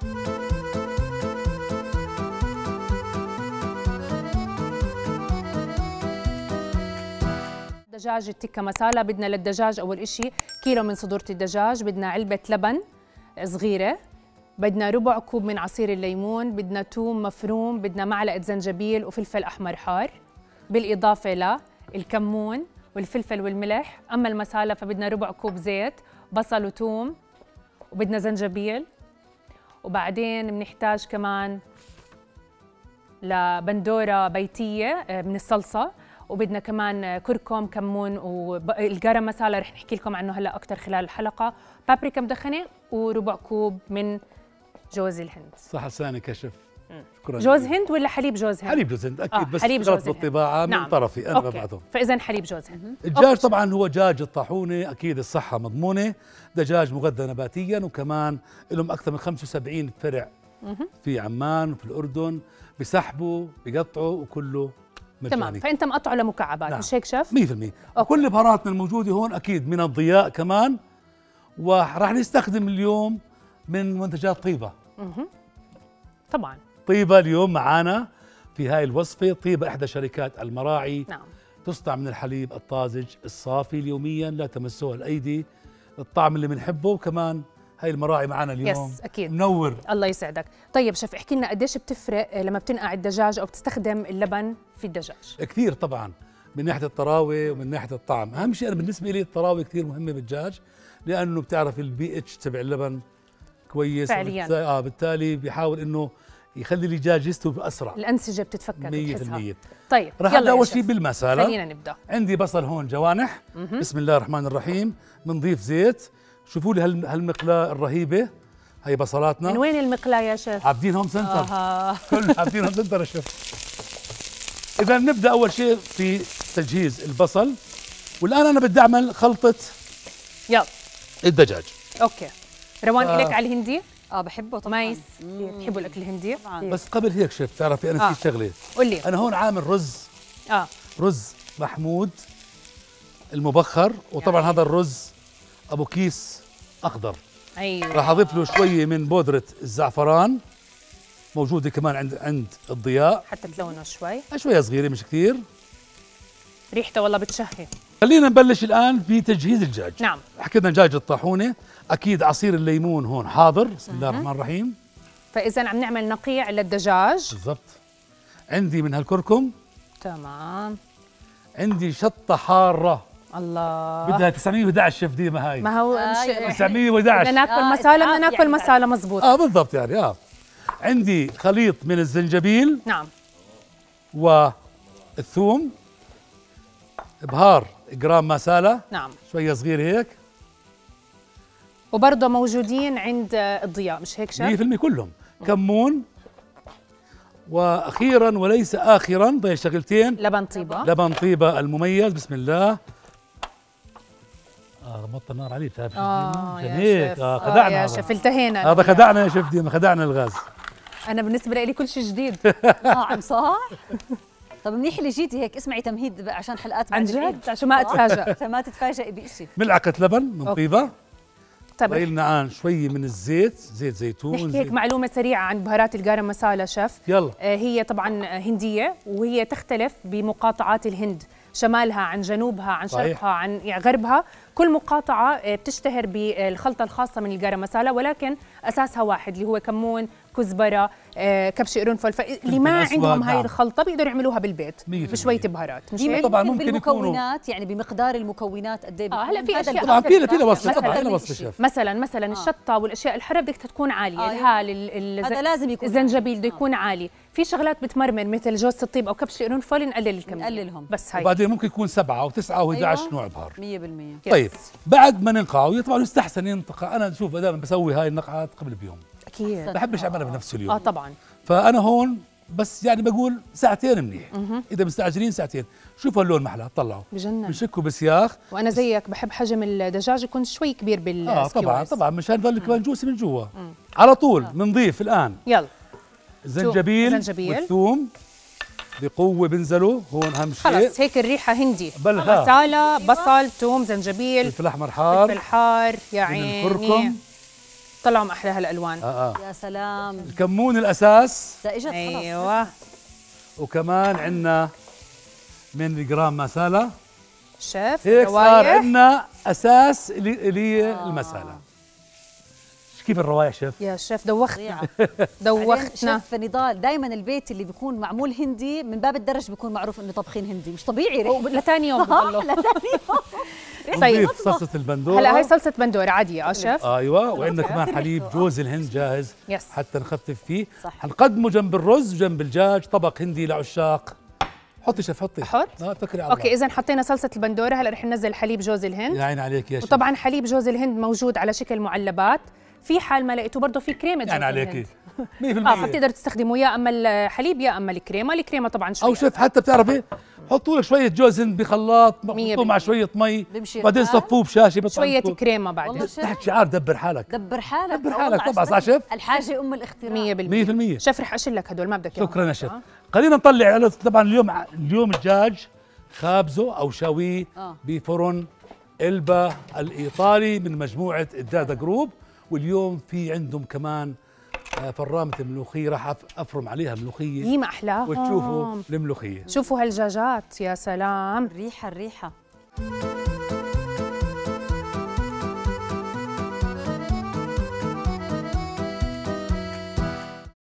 دجاج التكة مسالة. بدنا للدجاج أول إشي كيلو من صدورة الدجاج، بدنا علبة لبن صغيرة، بدنا ربع كوب من عصير الليمون، بدنا توم مفروم، بدنا معلقة زنجبيل وفلفل أحمر حار، بالإضافة للكمون والفلفل والملح. أما المسالة فبدنا ربع كوب زيت، بصل وتوم، وبدنا زنجبيل، وبعدين بنحتاج كمان لبندورة بيتية من الصلصة، وبدنا كمان كركم، كمون، والجرم مسالة رح نحكي لكم عنه هلا أكثر خلال الحلقة، بابريكا مدخنة، وربع كوب من جوز الهند. صح لسانك يا شيف. شكرا. جوز هند ولا حليب جوز هند؟ حليب جوز هند اكيد، بس حليب غلط بالطباعه من نعم. طرفي انا ببعثهم. فاذا حليب جوز هند. الدجاج طبعا هو دجاج الطاحونه، اكيد الصحه مضمونه، دجاج مغذى نباتيا، وكمان لهم اكثر من 75 فرع في عمان وفي الاردن، بسحبوا بقطعوا وكله مجاني. تمام، فانت مقطعه لمكعبات. نعم. مش هيك شيف؟ 100%. وكل بهاراتنا الموجوده هون اكيد من الضياء كمان، وراح نستخدم اليوم من منتجات طيبه. طبعا طيبة اليوم معانا في هاي الوصفة. طيبة إحدى شركات المراعي. نعم. تصنع من الحليب الطازج الصافي يوميا، لا تمسوها الأيدي، الطعم اللي بنحبه. وكمان هاي المراعي معانا اليوم. يس أكيد. منور. الله يسعدك. طيب شيف، احكي لنا قديش بتفرق لما بتنقع الدجاج أو بتستخدم اللبن في الدجاج؟ كثير طبعا، من ناحية الطراوة ومن ناحية الطعم. أهم شيء أنا بالنسبة لي الطراوة كثير مهمة بالدجاج، لأنه بتعرف البي اتش تبع اللبن كويس فعليا. بالتالي بيحاول إنه يخلي الدجاج يستوي بأسرع. الأنسجة بتتفكك 100%. طيب رح أبدأ أول شيء بالمسالة. خلينا نبدأ. عندي بصل هون جوانح. بسم الله الرحمن الرحيم. بنضيف زيت. شوفوا لي هالمقلاة الرهيبة، هي بصلاتنا. من وين المقلاة يا شيف؟ عابدينهم سنتر. كل عابدينهم سنتر يا شيف. إذا نبدأ أول شيء في تجهيز البصل، والآن أنا بدي أعمل خلطة يلا الدجاج. أوكي. روان إلك على الهندي؟ بحبه طبعا. مايس بتحبوا الاكل الهندي؟ بس قبل هيك شيف، تعرفي انا في شغله. قول لي. انا هون عامل رز. رز محمود المبخر، وطبعا هذا الرز ابو كيس اخضر. ايوه. راح اضيف له شويه من بودره الزعفران، موجوده كمان عند الضياء، حتى تلونه شويه صغيره مش كثير. ريحته والله بتشهي. خلينا نبلش الان في تجهيز الدجاج. نعم. حكينا دجاج الطاحونه، اكيد عصير الليمون هون حاضر. بسم الله الرحمن الرحيم. فاذا عم نعمل نقيع للدجاج. بالضبط. عندي من هالكركم. تمام. عندي شطه حاره. الله. بدها 911 شيف ديما هاي. ما هو 911. بدنا ناكل مسالة، بدنا ناكل مسالة مزبوط. بالضبط يعني. عندي خليط من الزنجبيل. نعم. والثوم، بهار جرام مسالة. نعم. شوية صغير هيك. وبرضه موجودين عند الضياء، مش هيك شيف؟ 100% كلهم. كمون. واخيرا وليس اخرا ضيف شغلتين. لبن طيبة. لبن طيبة المميز. بسم الله. غمضت النار عليه، بتعرف يا هيك. شيف. خدعنا يا شيف، التهينا. هذا خدعنا يا شيف ديما، خدعنا الغاز. انا بالنسبة لي كل شيء جديد. عم صح؟ طب منيح اللي جيتي هيك اسمعي تمهيد عشان حلقات عن جد عشان ما اتفاجئ. عشان ما تتفاجئي بشيء. ملعقة لبن من طيبة. طيب قلنا شوي من الزيت، زيت زيتون. نحكي هيك معلومة سريعة عن بهارات الجارم مسالة شيف. يلا. هي طبعا هندية، وهي تختلف بمقاطعات الهند، شمالها عن جنوبها عن شرقها عن غربها. كل مقاطعة بتشتهر بالخلطة الخاصة من الجارم مسالة، ولكن أساسها واحد اللي هو كمون، كزبرة، كبش قرنفل. فاللي ما عندهم هاي الخلطة بيقدروا يعملوها بالبيت بشوية بهارات. مش هيك؟ طبعا ممكن بالمكونات يعني بمقدار المكونات قد ايه؟ هلا في اشياء طبعا فينا وصفة. طبعا فينا وصفة شيف. مثلا الشطة والاشياء الحارة بدك تكون عالية. الهال، هذا لازم يكون الزنجبيل بده يكون عالي. في شغلات بتمرمر مثل جوز الطيب او كبش القرنفل نقلل الكمية، نقللهم بس هاي. وبعدين ممكن يكون 7 و9 و11 نوع بهار. 100%. طيب بعد ما ننقعه طبعا يستحسن ينقع. انا شوف دائما بسوي هاي النقعات قبل بيوم. اكيد. بحبش اعملها بنفس اليوم. طبعا. فانا هون بس يعني بقول ساعتين منيح. اذا مستعجلين ساعتين. شوفوا اللون محلى، طلعوا بجنن. بنشكه بسياخ. وانا زيك بحب حجم الدجاج يكون شوي كبير بالسكيورز. طبعا مشان يضل كمان جوسي من جوا. على طول بنضيف الان يلا الزنجبيل والثوم بقوه، بنزلوا هون اهم شيء. خلص هيك الريحه هندي. مسالة، بصل، ثوم، زنجبيل، فلفل احمر حار، فلفل حار. يا عيني. الكركم طلعوا من احلى هالالوان. يا سلام، الكمون الاساس. ده اجت خلص. ايوه. وكمان عندنا من جرام مسالة. شيف هيك صار روايح. عندنا اساس اللي هي المسالة. كيف الروايح شيف؟ يا شيف دوختنا بعدين دوختنا. شيف نضال، دائما البيت اللي بيكون معمول هندي من باب الدرج بيكون معروف انه طبخين هندي، مش طبيعي ريحته. لتاني يوم بضلوا. طيب صلصة البندورة. هلا هاي صلصة بندورة عادية شيف. ايوه، وعندنا كمان حليب جوز الهند جاهز يس. حتى نخفف فيه. صح. حنقدمه جنب الرز وجنب الدجاج، طبق هندي لعشاق. حطي شيف حطي. احط؟ تكري على اوكي، اذا حطينا صلصة البندورة، هلا رح ننزل حليب جوز الهند. يا عيني عليك يا شيف. وطبعا حليب جوز الهند موجود على شكل معلبات، في حال ما لقيته برضه في كريمة جوز يعني الهند. عليكي 100%. فبتقدر تستخدموا يا اما الحليب يا اما الكريمة طبعا شوي. او شيف حتى بتعرفي حطوا لك شويه جوز هند بخلاط، مية حطوه مع شويه مي، بمشي بعدين الحال. صفوه بشاشه بيطلع شوية لكم كريمة بعدين. تحت شعار دبر حالك. دبر حالك. دبر حالك طبعا، صح شيف؟ الحاجه ام الاختراع. 100%. شيف رح اشيل هدول، ما بدك اياهم. شكرا يا شيف. خلينا نطلع على طبعا اليوم الدجاج خابزه او شاويه بفرن إلبا الإيطالي من مجموعة الدادا جروب. واليوم في عندهم كمان فرامة الملوخية، راح أفرم عليها ملوخية. يي ما أحلاهم. وتشوفوا الملوخية. شوفوا هالدجاجات، يا سلام. الريحه